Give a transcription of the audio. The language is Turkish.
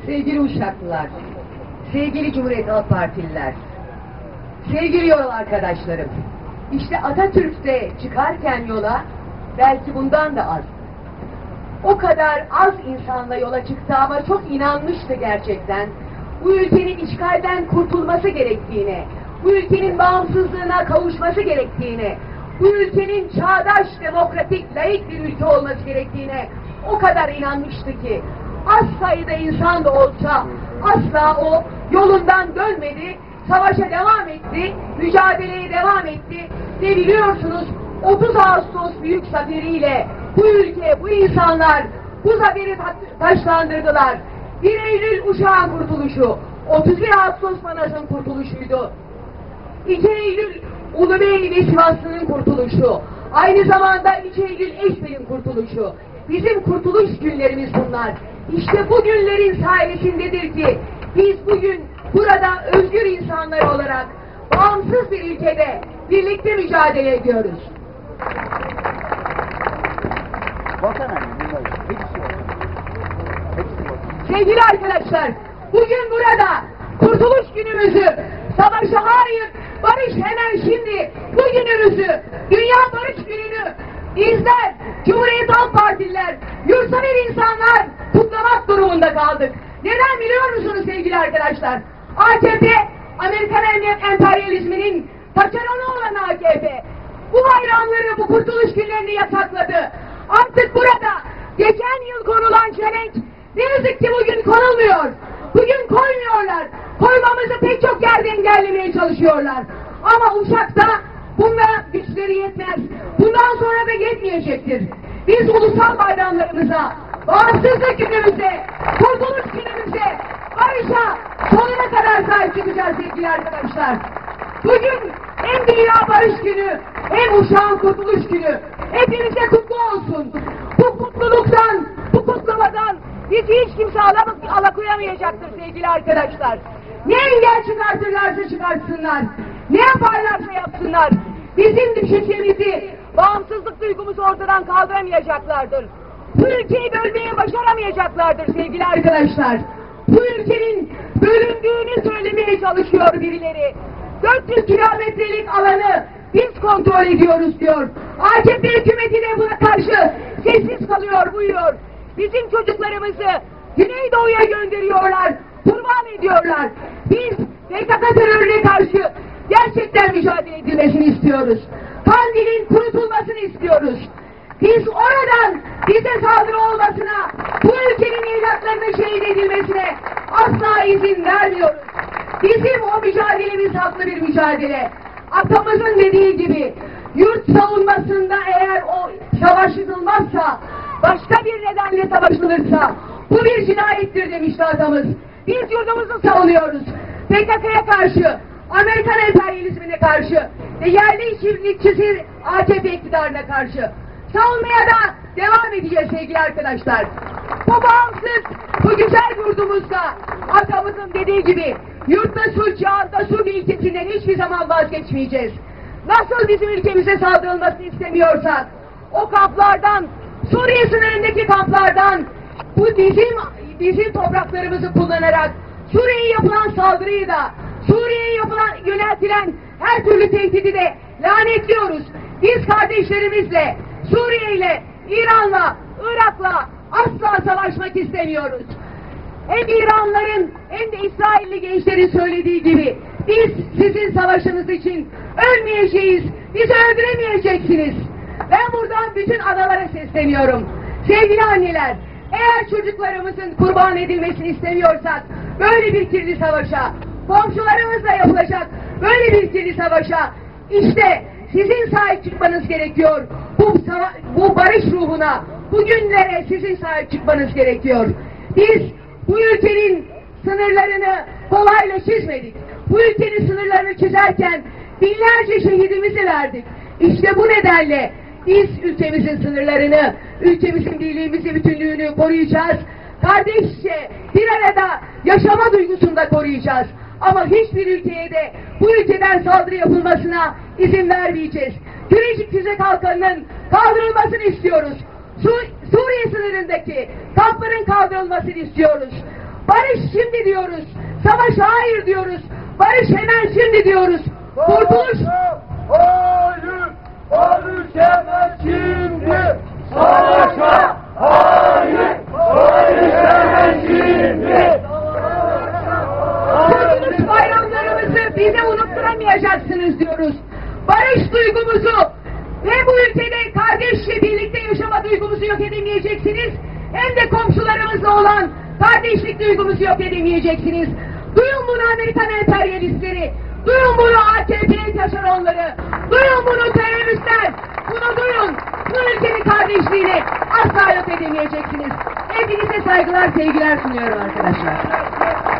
Sevgili Uşaklılar, sevgili Cumhuriyet Halk Partililer, sevgili yol arkadaşlarım, işte Atatürk'te çıkarken yola belki bundan da az. O kadar az insanla yola çıktı ama çok inanmıştı gerçekten. Bu ülkenin işgalden kurtulması gerektiğine, bu ülkenin bağımsızlığına kavuşması gerektiğine, bu ülkenin çağdaş, demokratik, laik bir ülke olması gerektiğine o kadar inanmıştı ki az sayıda insan da olsa asla o yolundan dönmedi, savaşa devam etti, mücadeleye devam etti ve biliyorsunuz 30 Ağustos Büyük Zaferi'yle bu ülke, bu insanlar bu zaferi taşlandırdılar. 1 Eylül Uşak'ın kurtuluşu, 31 Ağustos Manas'ın kurtuluşuydu. 2 Eylül Ulubey ve Sivaslı'nın kurtuluşu, aynı zamanda 3 Eylül Eşbel'in kurtuluşu. Bizim kurtuluş günlerimiz bunlar. İşte bu günlerin sayesindedir ki biz bugün burada özgür insanlar olarak bağımsız bir ülkede birlikte mücadele ediyoruz. Sevgili arkadaşlar, bugün burada kurtuluş günümüzü, savaşa hayır, barış hemen şimdi, bu günümüzü, Dünya Barış Günü'nü bizler, Cumhuriyet Halk Partililer, yurtsever insanlar kutlamak durumunda kaldık. Neden biliyor musunuz sevgili arkadaşlar? AKP, Amerikan emperyalizminin taşeronu olan AKP, bu bayramları, bu kurtuluş günlerini yasakladı. Artık burada geçen yıl konulan çelenk ne yazık ki bugün konulmuyor. Bugün koymuyorlar. Koymamızı pek çok yerde engellemeye çalışıyorlar. Ama Uşak'ta bunlara güçleri yetmez. Bundan sonra da yetmeyecektir. Biz ulusal bayramlarımıza, bağımsızlık günümüze, kurtuluş günümüze, barışa sonuna kadar sahip çıkacağız sevgili arkadaşlar. Bugün hem Dünya Barış Günü hem Uşak'ın kurtuluş günü. Hepinize kutlu olsun. Bu mutluluktan, bu kutlamadan bizi hiç kimse alakoyamayacaktır sevgili arkadaşlar. Ne engel çıkartırlarsa çıkartsınlar, ne yaparlarsa yapsınlar, bizim düşüncemizi, bağımsızlık duygumuzu ortadan kaldıramayacaklardır. Bu ülkeyi bölmeye başaramayacaklardır sevgili arkadaşlar. Bu ülkenin bölündüğünü söylemeye çalışıyor birileri. 400 kilometrelik alanı biz kontrol ediyoruz diyor. AKP hükümeti de buna karşı sessiz kalıyor, buyuruyor. Bizim çocuklarımızı Güneydoğu'ya gönderiyorlar, kurban ediyorlar. Biz PKK terörüne karşı gerçekten mücadele edilmesini istiyoruz. Kandil'in kurutulmasını istiyoruz. Biz oradan bize saldırı olmasına, bu ülkenin evlatlarının şehit edilmesine asla izin vermiyoruz. Bizim o mücadelemiz haklı bir mücadele. Atamızın dediği gibi yurt savunmasında eğer o savaşılmazsa, başka bir nedenle savaşılırsa bu bir cinayettir demişti atamız. Biz yurdumuzu savunuyoruz. PKK'ya karşı, Amerikan emperyalizmine karşı ve yerli çiftlikçisi AKP iktidarına karşı savunmaya da devam edeceğiz sevgili arkadaşlar. Bu bağımsız, bu güzel yurdumuzda atamızın dediği gibi yurtta su, çağında su ilkesinden hiçbir zaman vazgeçmeyeceğiz. Nasıl bizim ülkemize saldırılmasını istemiyorsak, o kamplardan, Suriye sınırındaki kamplardan, bu bizim topraklarımızı kullanarak Suriye'ye yapılan saldırıyı da, Suriye'ye yöneltilen her türlü tehdidi de lanetliyoruz. Biz kardeşlerimizle, Suriye'yle, İran'la, Irak'la asla savaşmak istemiyoruz. Hem İranlıların hem de İsrailli gençlerin söylediği gibi biz sizin savaşınız için ölmeyeceğiz, bizi öldüremeyeceksiniz. Ben buradan bütün analara sesleniyorum. Sevgili anneler, eğer çocuklarımızın kurban edilmesini istemiyorsak böyle bir kirli savaşa, komşularımızla yapılacak böyle bir kirli savaşa işte sizin sahip çıkmanız gerekiyor. Bu barış ruhuna, bu günlere sizin sahip çıkmanız gerekiyor. Biz bu ülkenin sınırlarını kolayla çizmedik. Bu ülkenin sınırlarını çizerken binlerce şehidimizi verdik. İşte bu nedenle biz ülkemizin sınırlarını, ülkemizin birliğimizi, bütünlüğünü koruyacağız. Kardeşçe bir arada yaşama duygusunu da koruyacağız. Ama hiçbir ülkeye de bu ülkeden saldırı yapılmasına izin vermeyeceğiz. Gürecik Füze Kalkanı'nın kaldırılmasını istiyoruz. Suriye sınırındaki kampların kaldırılmasını istiyoruz. Barış şimdi diyoruz. Savaşa hayır diyoruz. Barış hemen şimdi diyoruz. Kurtuluş. Hayır, barış hemen şimdi. Savaşa hayır, barış hemen şimdi. Kurtuluş bayramlarımızı bize unutturamayacaksınız diyoruz. Barış duygumuzu ve bu ülkede kardeşle birlikte yaşama duygumuzu yok edemeyeceksiniz. Hem de komşularımızla olan kardeşlik duygumuzu yok edemeyeceksiniz. Duyun bunu Amerikan emperyalistleri. Duyun bunu AKP taşeronları. Duyun bunu teröristler. Bunu duyun. Bu ülkenin kardeşliğini asla yok edemeyeceksiniz. Hepinize saygılar, sevgiler sunuyorum arkadaşlar.